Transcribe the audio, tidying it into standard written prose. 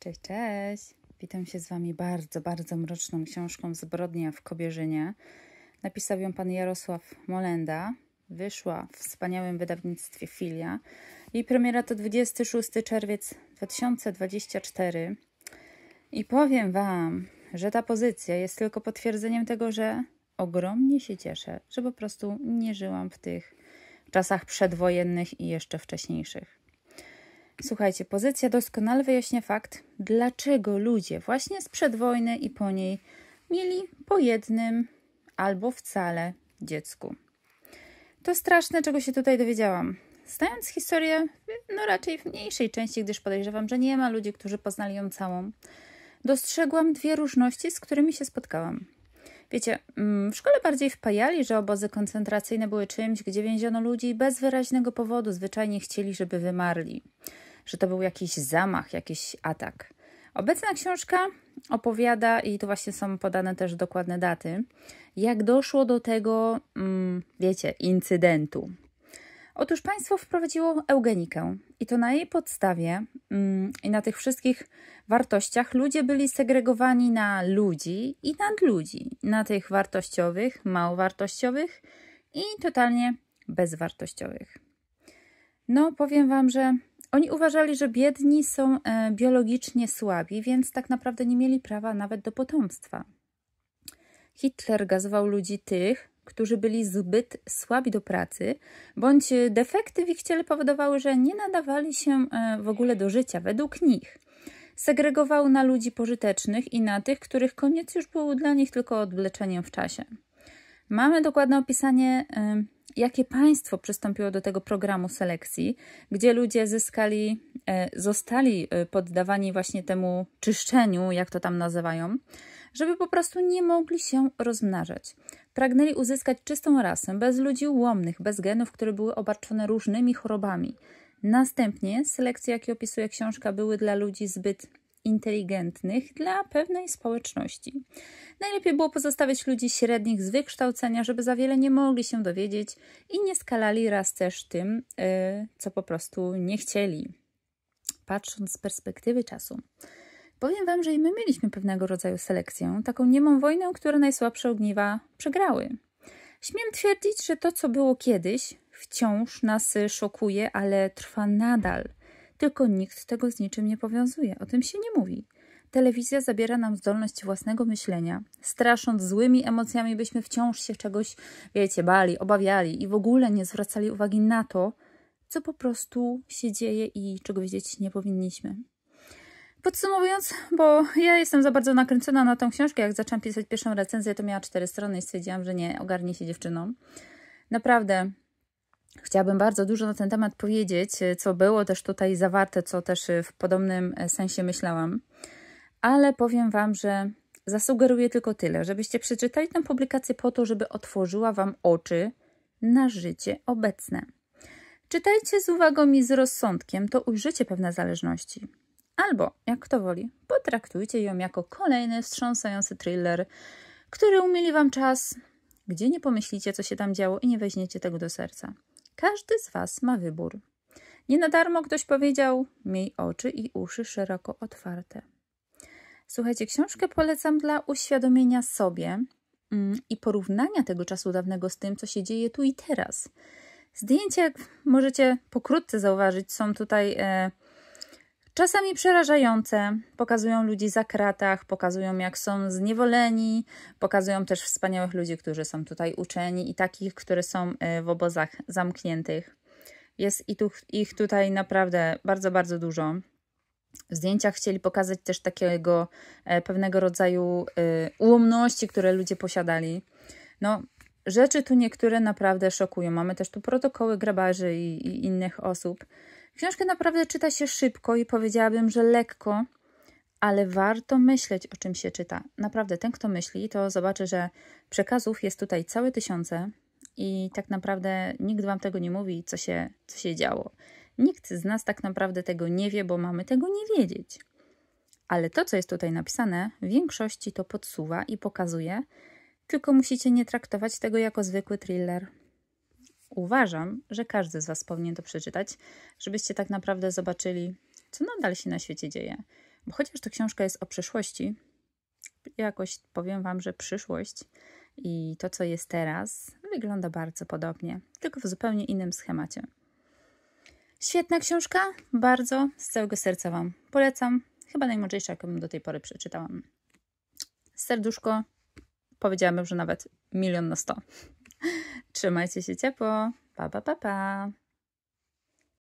Cześć, cześć! Witam się z Wami bardzo mroczną książką Zbrodnia w Kobierzynie. Napisał ją pan Jarosław Molenda. Wyszła w wspaniałym wydawnictwie Filia. Jej premiera to 26 czerwiec 2024. I powiem Wam, że ta pozycja jest tylko potwierdzeniem tego, że ogromnie się cieszę, że po prostu nie żyłam w tych czasach przedwojennych i jeszcze wcześniejszych. Słuchajcie, pozycja doskonale wyjaśnia fakt, dlaczego ludzie właśnie sprzed wojny i po niej mieli po jednym albo wcale dziecku. To straszne, czego się tutaj dowiedziałam. Znając historię, raczej w mniejszej części, gdyż podejrzewam, że nie ma ludzi, którzy poznali ją całą, dostrzegłam dwie różności, z którymi się spotkałam. Wiecie, w szkole bardziej wpajali, że obozy koncentracyjne były czymś, gdzie więziono ludzi bez wyraźnego powodu, zwyczajnie chcieli, żeby wymarli. Że to był jakiś zamach, jakiś atak. Obecna książka opowiada, i tu właśnie są podane też dokładne daty, jak doszło do tego, incydentu. Otóż państwo wprowadziło eugenikę i to na jej podstawie i na tych wszystkich wartościach ludzie byli segregowani na ludzi i nadludzi. Na tych wartościowych, mało wartościowych i totalnie bezwartościowych. No, powiem Wam, że oni uważali, że biedni są biologicznie słabi, więc tak naprawdę nie mieli prawa nawet do potomstwa. Hitler gazował ludzi tych, którzy byli zbyt słabi do pracy, bądź defekty w ich ciele powodowały, że nie nadawali się w ogóle do życia według nich. Segregował na ludzi pożytecznych i na tych, których koniec już był dla nich tylko odwleczeniem w czasie. Mamy dokładne opisanie, jakie państwo przystąpiło do tego programu selekcji, gdzie ludzie zostali poddawani właśnie temu czyszczeniu, jak to tam nazywają, żeby po prostu nie mogli się rozmnażać. Pragnęli uzyskać czystą rasę, bez ludzi ułomnych, bez genów, które były obarczone różnymi chorobami. Następnie selekcje, jakie opisuje książka, były dla ludzi zbyt inteligentnych dla pewnej społeczności. Najlepiej było pozostawiać ludzi średnich z wykształcenia, żeby za wiele nie mogli się dowiedzieć i nie skalali raz też tym, co po prostu nie chcieli. Patrząc z perspektywy czasu, powiem Wam, że i my mieliśmy pewnego rodzaju selekcję, taką niemą wojnę, które najsłabsze ogniwa przegrały. Śmiem twierdzić, że to, co było kiedyś, wciąż nas szokuje, ale trwa nadal. Tylko nikt tego z niczym nie powiązuje. O tym się nie mówi. Telewizja zabiera nam zdolność własnego myślenia. Strasząc złymi emocjami, byśmy wciąż się czegoś, bali, obawiali i w ogóle nie zwracali uwagi na to, co po prostu się dzieje i czego wiedzieć nie powinniśmy. Podsumowując, bo ja jestem za bardzo nakręcona na tą książkę, jak zaczęłam pisać pierwszą recenzję, to miała 4 strony i stwierdziłam, że nie, ogarnie się dziewczyną. Naprawdę chciałabym bardzo dużo na ten temat powiedzieć, co było też tutaj zawarte, co też w podobnym sensie myślałam. Ale powiem Wam, że zasugeruję tylko tyle, żebyście przeczytali tę publikację po to, żeby otworzyła Wam oczy na życie obecne. Czytajcie z uwagą i z rozsądkiem, to ujrzycie pewne zależności. Albo, jak kto woli, potraktujcie ją jako kolejny wstrząsający thriller, który umili Wam czas, gdzie nie pomyślicie, co się tam działo i nie weźmiecie tego do serca. Każdy z Was ma wybór. Nie na darmo ktoś powiedział: miej oczy i uszy szeroko otwarte. Słuchajcie, książkę polecam dla uświadomienia sobie i porównania tego czasu dawnego z tym, co się dzieje tu i teraz. Zdjęcia, jak możecie pokrótce zauważyć, są tutaj czasami przerażające. Pokazują ludzi za kratach, pokazują, jak są zniewoleni, pokazują też wspaniałych ludzi, którzy są tutaj uczeni i takich, które są w obozach zamkniętych. Jest ich tutaj naprawdę bardzo dużo. W zdjęciach chcieli pokazać też takiego pewnego rodzaju ułomności, które ludzie posiadali. No, rzeczy tu niektóre naprawdę szokują. Mamy też tu protokoły grabarzy i innych osób. Książkę naprawdę czyta się szybko i powiedziałabym, że lekko, ale warto myśleć, o czym się czyta. Naprawdę, ten, kto myśli, to zobaczy, że przekazów jest tutaj całe tysiące i tak naprawdę nikt Wam tego nie mówi, co się działo. Nikt z nas tak naprawdę tego nie wie, bo mamy tego nie wiedzieć. Ale to, co jest tutaj napisane, w większości to podsuwa i pokazuje, tylko musicie nie traktować tego jako zwykły thriller. Uważam, że każdy z Was powinien to przeczytać, żebyście tak naprawdę zobaczyli, co nadal się na świecie dzieje. Bo chociaż to książka jest o przyszłości, jakoś powiem Wam, że przyszłość i to, co jest teraz, wygląda bardzo podobnie, tylko w zupełnie innym schemacie. Świetna książka, bardzo z całego serca Wam polecam. Chyba najmądrzejsza, jaką do tej pory przeczytałam. Serduszko, powiedziałabym, że nawet 1 000 000 na 100. Trzymajcie się ciepło. Pa, pa, pa, pa.